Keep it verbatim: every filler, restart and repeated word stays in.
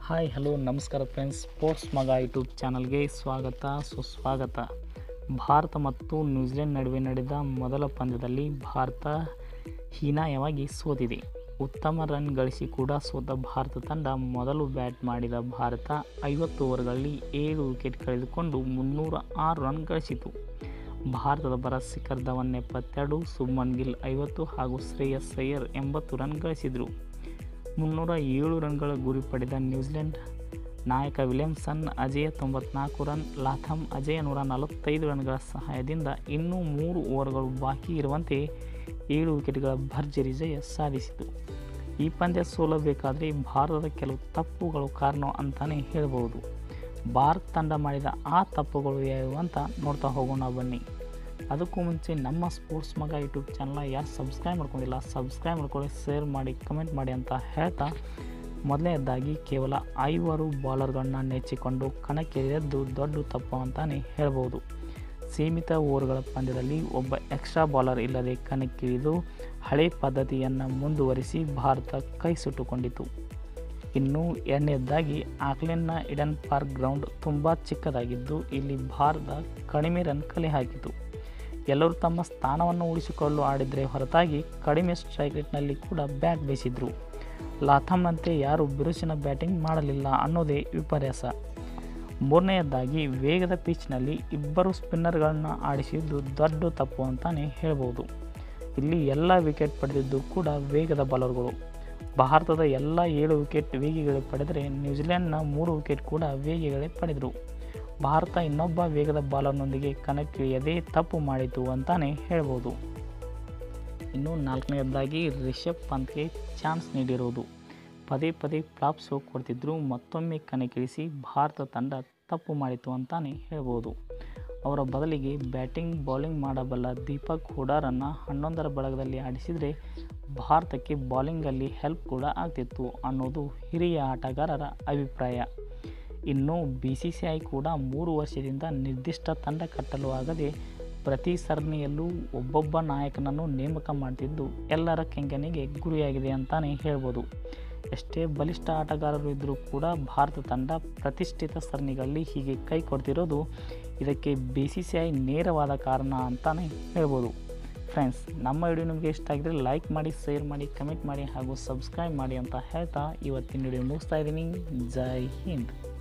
Hi hello ನಮಸ್ಕಾರ friends, sports ಮಗ YouTube ಚಾನಲ್ಗೆ ಸ್ವಾಗತ ಸುಸ್ವಾಗತ. ಭಾರತ ಮತ್ತು ನ್ಯೂಜಿಲೆಂಡ್ ನಡುವೆ ನಡೆದ ಮೊದಲ ಪಂದ್ಯದಲ್ಲಿ ಭಾರತ ಹೀನಾಯವಾಗಿ ಸೋತಿದೆ. ಉತ್ತಮ ರನ್ ಗಳಿಸಿ ಕೂಡ ಸೋತ ಭಾರತ ತಂಡ ಮೊದಲು ಬ್ಯಾಟ್ ಮಾಡಿದ ಭಾರತ ಐವತ್ತು ಓವರ್ಗಳಲ್ಲಿ ಏಳು ವಿಕೆಟ್ ಕಳೆದುಕೊಂಡು ಮುನ್ನೂರ ಆರು ರನ್ ಗಳಿಸಿತು. ಭಾರತದ ಬರ ಶಿಖರ್ ಧವನ್ ಎಪ್ಪತ್ತೆರಡು, ಶುಭ್ಮನ್ ಗಿಲ್ ಐವತ್ತು ಹಾಗೂ ಶ್ರೇಯಸ್ ಅಯ್ಯರ್ ಎಂಬತ್ತು ರನ್ ಗಳಿಸಿದರು. ಮುನ್ನೂರ ಏಳು ರನ್ಗಳ ಗುರಿ ಪಡೆದ ನ್ಯೂಜಿಲೆಂಡ್ ನಾಯಕ ವಿಲಿಯಮ್ಸನ್ ಅಜೇಯ ತೊಂಬತ್ನಾಲ್ಕು ರನ್, ಲಾಥಮ್ ಅಜೇಯ ನೂರ ನಲವತ್ತೈದು ರನ್ಗಳ ಸಹಾಯದಿಂದ ಇನ್ನೂ ಮೂರು ಓವರ್ಗಳು ಬಾಕಿ ಇರುವಂತೆ ಏಳು ವಿಕೆಟ್ಗಳ ಭರ್ಜರಿ ಜಯ ಸಾಧಿಸಿತು. ಈ ಪಂದ್ಯ ಸೋಲಬೇಕಾದರೆ ಭಾರತದ ಕೆಲವು ತಪ್ಪುಗಳು ಕಾರಣ ಅಂತಲೇ ಹೇಳಬಹುದು. ಭಾರತ ತಂಡ ಮಾಡಿದ ಆ ತಪ್ಪುಗಳು ಯಾವುವು ಅಂತ ನೋಡ್ತಾ ಹೋಗೋಣ ಬನ್ನಿ. ಅದಕ್ಕೂ ಮುಂಚೆ ನಮ್ಮ ಸ್ಪೋರ್ಟ್ಸ್ ಮಗ ಯೂಟ್ಯೂಬ್ ಚಾನಲ್ನ ಯಾರು ಸಬ್ಸ್ಕ್ರೈಬ್ ಮಾಡ್ಕೊಂಡಿಲ್ಲ ಸಬ್ಸ್ಕ್ರೈಬ್ ಮಾಡ್ಕೊಳ್ಳಿ, ಶೇರ್ ಮಾಡಿ, ಕಮೆಂಟ್ ಮಾಡಿ ಅಂತ ಹೇಳ್ತಾ, ಮೊದಲನೇದಾಗಿ ಕೇವಲ ಐವರು ಬಾಲರ್ಗಳನ್ನ ನೆಚ್ಚಿಕೊಂಡು ಕಣಕ್ಕಿಳಿದದ್ದು ದೊಡ್ಡ ತಪ್ಪು ಅಂತಲೇ ಹೇಳ್ಬೋದು. ಸೀಮಿತ ಓವರ್ಗಳ ಪಂದ್ಯದಲ್ಲಿ ಒಬ್ಬ ಎಕ್ಸ್ಟ್ರಾ ಬಾಲರ್ ಇಲ್ಲದೆ ಕಣಕ್ಕಿಳಿದು ಹಳೆ ಪದ್ಧತಿಯನ್ನು ಮುಂದುವರಿಸಿ ಭಾರತ ಕೈ ಸುಟ್ಟುಕೊಂಡಿತು. ಇನ್ನು ಎರಡನೇದಾಗಿ ಆಕ್ಲೆಂಡ್ನ ಈಡನ್ ಪಾರ್ಕ್ ಗ್ರೌಂಡ್ ತುಂಬ ಚಿಕ್ಕದಾಗಿದ್ದು ಇಲ್ಲಿ ಭಾರತ ಕಡಿಮೆ ರನ್ ಕಲೆ ಹಾಕಿತು. ಎಲ್ಲರೂ ತಮ್ಮ ಸ್ಥಾನವನ್ನು ಉಳಿಸಿಕೊಳ್ಳಲು ಆಡಿದರೆ ಹೊರತಾಗಿ ಕಡಿಮೆ ಸ್ಟ್ರೈಕ್ ರೇಟ್ನಲ್ಲಿ ಕೂಡ ಬ್ಯಾಟ್ ಬೀಸಿದ್ರು. ಲಾಥಮ್ನಂತೆ ಯಾರೂ ಬಿರುಸಿನ ಬ್ಯಾಟಿಂಗ್ ಮಾಡಲಿಲ್ಲ ಅನ್ನೋದೇ ವಿಪರ್ಯಾಸ. ಮೂರನೆಯದಾಗಿ ವೇಗದ ಪಿಚ್ನಲ್ಲಿ ಇಬ್ಬರು ಸ್ಪಿನ್ನರ್ಗಳನ್ನು ಆಡಿಸಿದ್ದು ದೊಡ್ಡ ತಪ್ಪು ಅಂತಲೇ ಹೇಳ್ಬೋದು. ಇಲ್ಲಿ ಎಲ್ಲ ವಿಕೆಟ್ ಪಡೆದಿದ್ದು ಕೂಡ ವೇಗದ ಬಾಲರ್ಗಳು. ಭಾರತದ ಎಲ್ಲ ಏಳು ವಿಕೆಟ್ ವೇಗಿಗಳೇ ಪಡೆದರೆ ನ್ಯೂಜಿಲೆಂಡ್ನ ಮೂರು ವಿಕೆಟ್ ಕೂಡ ವೇಗಿಗಳೇ ಪಡೆದರು. ಭಾರತ ಇನ್ನೊಬ್ಬ ವೇಗದ ಬಾಲರ್ನೊಂದಿಗೆ ಕಣಕ್ಕಿಳಿಯದೇ ತಪ್ಪು ಮಾಡಿತು ಅಂತಲೇ ಹೇಳ್ಬೋದು. ಇನ್ನು ನಾಲ್ಕನೆಯದಾಗಿ ರಿಷಬ್ ಪಂತ್ಗೆ ಚಾನ್ಸ್ ನೀಡಿರುವುದು. ಪದೇ ಪದೇ ಫ್ಲಾಪ್ ಶೋ ಕೊಡ್ತಿದ್ರು, ಮತ್ತೊಮ್ಮೆ ಕಣಕ್ಕಿಳಿಸಿ ಭಾರತ ತಂಡ ತಪ್ಪು ಮಾಡಿತು ಅಂತಲೇ ಹೇಳ್ಬೋದು. ಅವರ ಬದಲಿಗೆ ಬ್ಯಾಟಿಂಗ್ ಬೌಲಿಂಗ್ ಮಾಡಬಲ್ಲ ದೀಪಕ್ ಹುಡಾರನ್ನು ಹನ್ನೊಂದರ ಬಳಗದಲ್ಲಿ ಆಡಿಸಿದರೆ ಭಾರತಕ್ಕೆ ಬೌಲಿಂಗಲ್ಲಿ ಹೆಲ್ಪ್ ಕೂಡ ಆಗ್ತಿತ್ತು ಅನ್ನೋದು ಹಿರಿಯ ಆಟಗಾರರ ಅಭಿಪ್ರಾಯ. ಇನ್ನು ಬಿ ಸಿ ಸಿ ಐ ಕೂಡ ಮೂರು ವರ್ಷದಿಂದ ನಿರ್ದಿಷ್ಟ ತಂಡ ಕಟ್ಟಲು ಆಗದೆ ಪ್ರತಿ ಸರಣಿಯಲ್ಲೂ ಒಬ್ಬೊಬ್ಬ ನಾಯಕನನ್ನು ನೇಮಕ ಮಾಡ್ತಿದ್ದು ಎಲ್ಲರ ಕೆಂಗನಿಗೆ ಗುರಿಯಾಗಿದೆ ಅಂತಲೇ ಹೇಳ್ಬೋದು. ಎಷ್ಟೇ ಬಲಿಷ್ಠ ಆಟಗಾರರು ಇದ್ದರೂ ಕೂಡ ಭಾರತ ತಂಡ ಪ್ರತಿಷ್ಠಿತ ಸರಣಿಗಳಲ್ಲಿ ಹೀಗೆ ಕೈ ಕೊಡ್ತಿರೋದು ಇದಕ್ಕೆ ಬಿ ಸಿ ಸಿ ಐ ನೇರವಾದ ಕಾರಣ ಅಂತಲೇ ಹೇಳ್ಬೋದು. ಫ್ರೆಂಡ್ಸ್, ನಮ್ಮ ವಿಡಿಯೋ ನಿಮಗೆ ಇಷ್ಟ ಆಗಿದ್ರೆ ಲೈಕ್ ಮಾಡಿ, ಶೇರ್ ಮಾಡಿ, ಕಮೆಂಟ್ ಮಾಡಿ ಹಾಗೂ ಸಬ್ಸ್ಕ್ರೈಬ್ ಮಾಡಿ ಅಂತ ಹೇಳ್ತಾ ಇವತ್ತಿನ ವಿಡಿಯೋ ಮುಗಿಸ್ತಾ ಇದ್ದೀನಿ. ಜೈ ಹಿಂದ್.